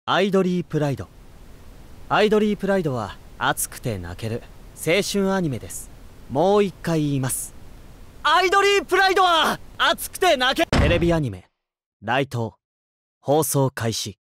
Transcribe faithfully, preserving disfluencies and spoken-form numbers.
アイドリープライド。アイドリープライドは熱くて泣ける青春アニメです。もう一回言います。アイドリープライドは熱くて泣けテレビアニメ「ライトウ」放送開始。